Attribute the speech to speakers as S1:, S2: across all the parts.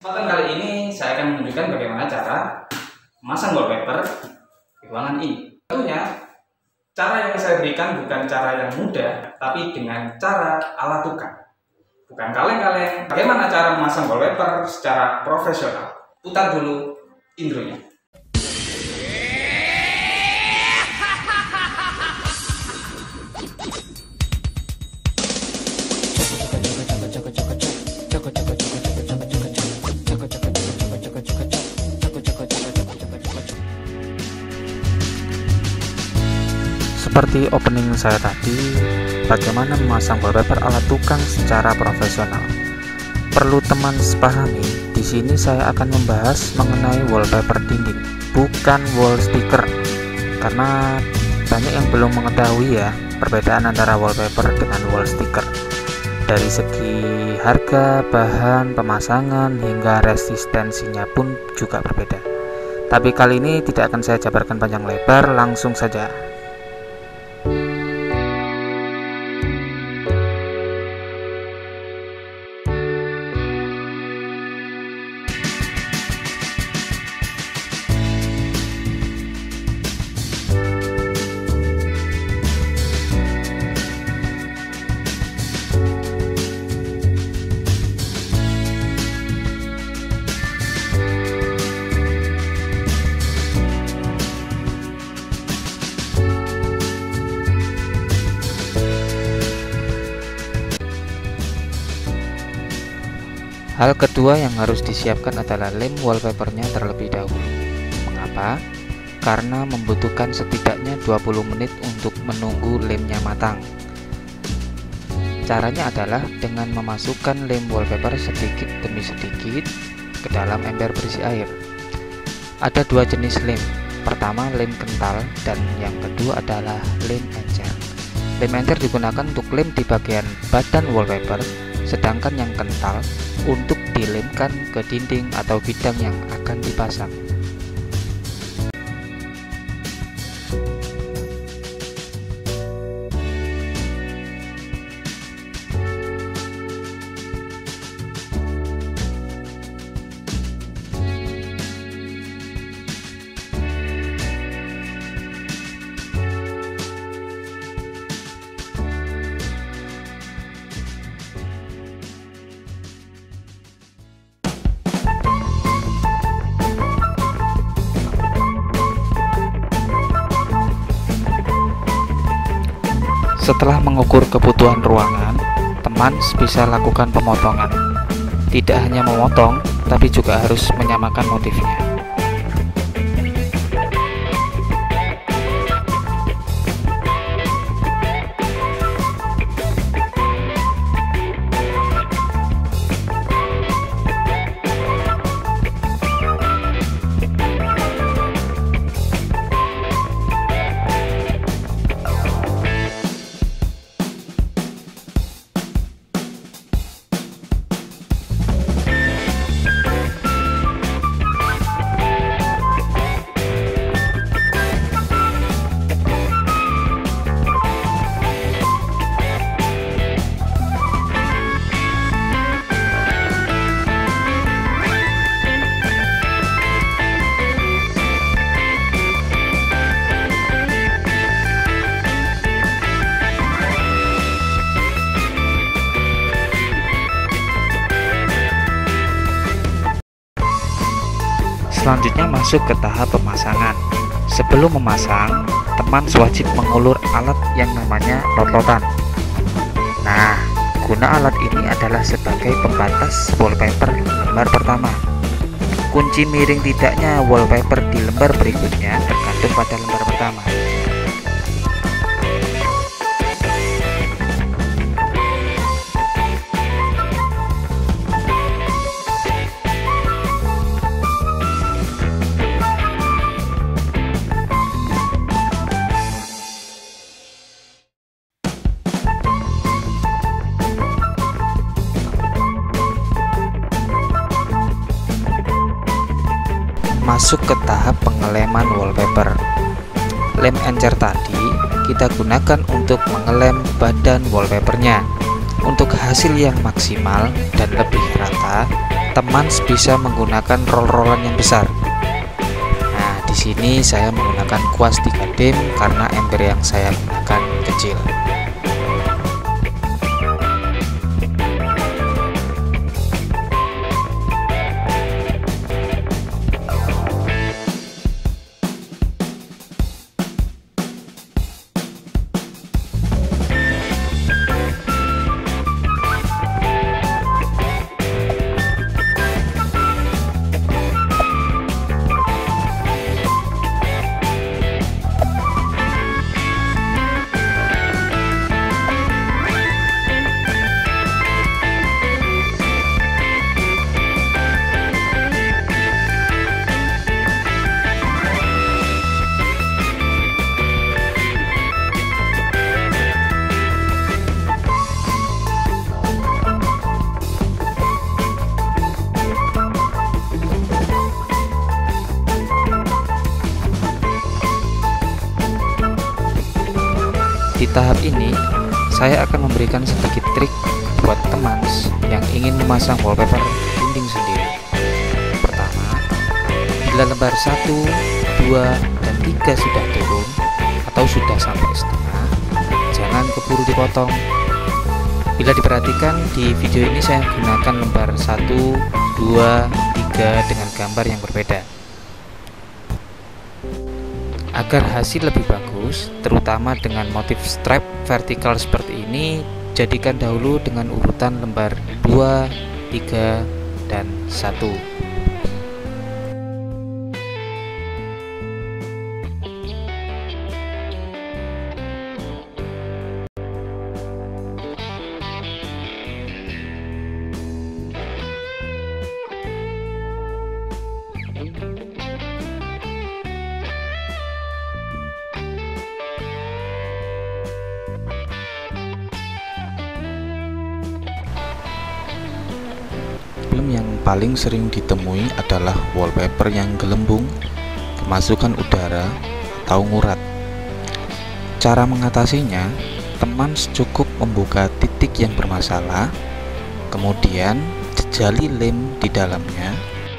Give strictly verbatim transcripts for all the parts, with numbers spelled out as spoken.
S1: Kesempatan kali ini saya akan menunjukkan bagaimana cara memasang wallpaper di ruangan ini. Tentunya cara yang saya berikan bukan cara yang mudah, tapi dengan cara ala tukang, bukan kaleng-kaleng. Bagaimana cara memasang wallpaper secara profesional? Putar dulu intronya.
S2: Seperti opening saya tadi, bagaimana memasang wallpaper ala tukang secara profesional. Perlu teman sepahami, di sini saya akan membahas mengenai wallpaper dinding, bukan wall sticker. Karena banyak yang belum mengetahui ya, perbedaan antara wallpaper dengan wall sticker. Dari segi harga, bahan, pemasangan, hingga resistensinya pun juga berbeda. Tapi kali ini tidak akan saya jabarkan panjang lebar, langsung saja. Hal kedua yang harus disiapkan adalah lem wallpapernya terlebih dahulu. Mengapa? Karena membutuhkan setidaknya dua puluh menit untuk menunggu lemnya matang. Caranya adalah dengan memasukkan lem wallpaper sedikit demi sedikit ke dalam ember berisi air. Ada dua jenis lem. Pertama lem kental dan yang kedua adalah lem encer. Lem encer digunakan untuk lem di bagian badan wallpaper, sedangkan yang kental untuk dilemkan ke dinding atau bidang yang akan dipasang. Setelah mengukur kebutuhan ruangan, teman bisa lakukan pemotongan. Tidak hanya memotong, tapi juga harus menyamakan motifnya. Selanjutnya masuk ke tahap pemasangan. Sebelum memasang, teman wajib mengulur alat yang namanya rototan. Nah, guna alat ini adalah sebagai pembatas wallpaper lembar pertama. Kunci miring tidaknya wallpaper di lembar berikutnya tergantung pada lembar pertama. Masuk ke tahap pengeleman wallpaper. Lem encer tadi kita gunakan untuk mengelem badan wallpapernya. Untuk hasil yang maksimal dan lebih rata, teman bisa menggunakan roll-rollan yang besar. Nah, di sini saya menggunakan kuas tiga dim karena ember yang saya gunakan kecil. Di tahap ini, saya akan memberikan sedikit trik buat teman yang ingin memasang wallpaper dinding sendiri. Pertama, bila lembar satu, dua, dan tiga sudah turun atau sudah sampai setengah, jangan keburu dipotong. Bila diperhatikan di video ini saya gunakan lembar satu, dua, tiga dengan gambar yang berbeda. Agar hasil lebih bagus, terutama dengan motif stripe vertikal seperti ini, jadikan dahulu dengan urutan lembar dua, tiga, dan satu. Problem yang paling sering ditemui adalah wallpaper yang gelembung, kemasukan udara, atau ngurat. Cara mengatasinya, teman cukup membuka titik yang bermasalah, kemudian jejali lem di dalamnya,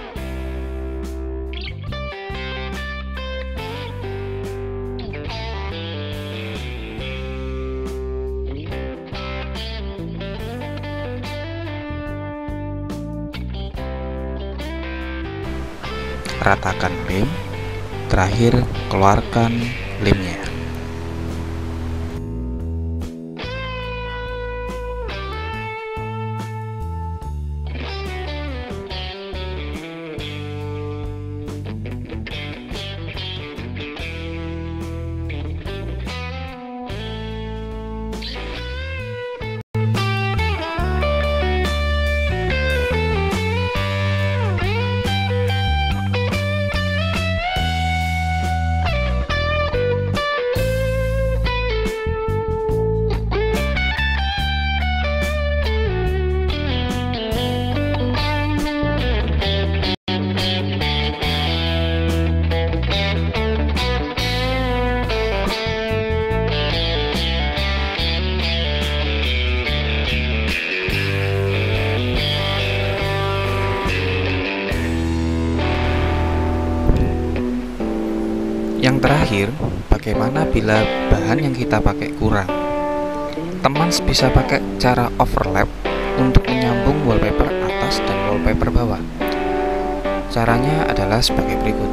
S2: ratakan lem, terakhir keluarkan lemnya. Yang terakhir, bagaimana bila bahan yang kita pakai kurang? Teman bisa pakai cara overlap untuk menyambung wallpaper atas dan wallpaper bawah. Caranya adalah sebagai berikut.